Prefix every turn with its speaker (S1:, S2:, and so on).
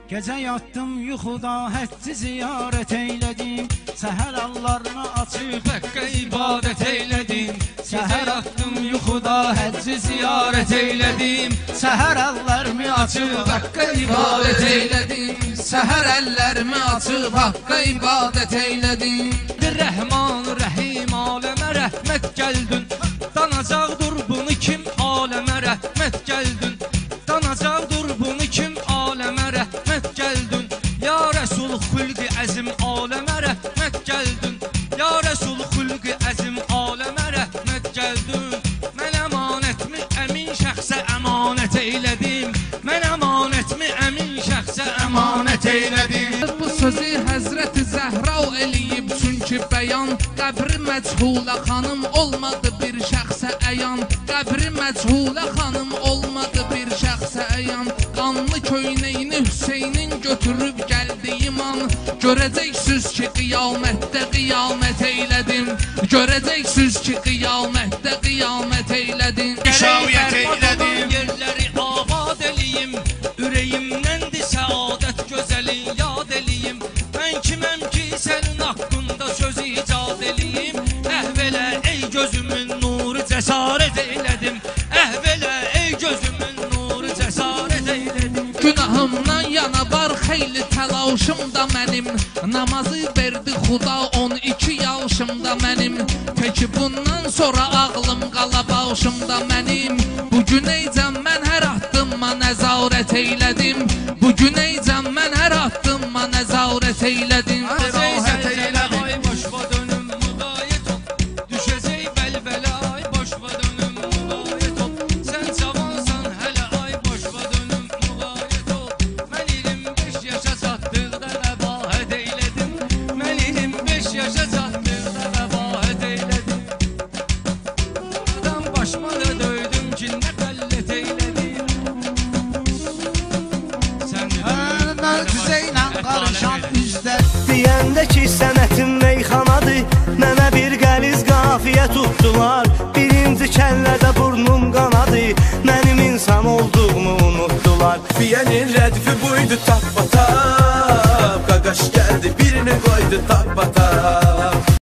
S1: Gecə yatdım yuxuda həcci ziyarət eylədim. Səhər allarını açıb Həqqə ibadət eylədim. Səhər yatdım yuxuda həcci ziyarət eylədim. Səhər əllərimi açıb Həqqə ibadət eylədim.
S2: Səhər əllərimi açıb Haqqa ibadət eylədim.
S1: Rəhman Rəhim aləmə rəhmət gəldin. Danacaqdır bunu kim aləmə rəhmət gəldin. Danacaqdır bunu kim aləmə rəhmət gəldin. Ya Rəsul xülqi əzim aləmə rəhmət gəldin. Ya Rəsul xülqi əzim aləmə rəhmət gəldin. Mən əmanətmi əmin şəxsə əmanət eylədim. Mən əmanətmi əmin şəxsə əmanət eylədim.
S2: Bu sözü Həzrəti Zəhra eləyib çünki bəyan. Qəbri məchula xanım olmadı bir şəxsə əyan. Qəbri məchula xanım olmadı bir şəxsə əyan. Qanlı köynəyini Hüseynin götürüb gəldiyim an. Görəcəksiniz ki qiyamətdə qiyamət eylədim. Görəcəksiniz ki qiyamətdə qiyamət eylədim.
S1: Şayət eylədim. Yerləri abad eləyim. Ürəyimdəndir səadət gözəli yad eləyim. Mən kiməm ki sənin haqqında söz icad eləyim. Əhvələ ey gözümün nuru cəsarət eylədim. Əhvələ ey gözümün nuru cəsarət eylədim.
S2: Günahımdan yana var xeyli təlaşımda mənim. Namazı verdi Xuda 12 yaşımda mənim. Peki bundan sonra ağlım qala başımda mənim. Bugün eycəm mən hər addımma nəzarət eylədim. Bugün eycəm mən hər addımma nəzarət eylədim.
S1: Nəzarət eylədim. Ay boşva dönüm müqayət ol. Düşəcək bəlbələ ay boşva dönüm müqayət ol. Sən cavansan hələ ay boşva dönüm müqayət ol. Mən 25 yaşa çatdıqda qəbahət eylədim. Mən 25 yaşa çatdıqda qəbahət eylədim. Adam başıma da döydüm ki nə qəllət eylədim. Sən
S3: Möcüzəylə qarışan üzdə deyəndə ki sənətin meyxanadır. Mənə bir qəliz qafiyə tutdular. Birinci kəllədə burnum qanadı. Mənim insan olduğumu unutdular.
S4: Biyenin rədfi buydu tap batap. Qaqaş gəldi birini qoydu tap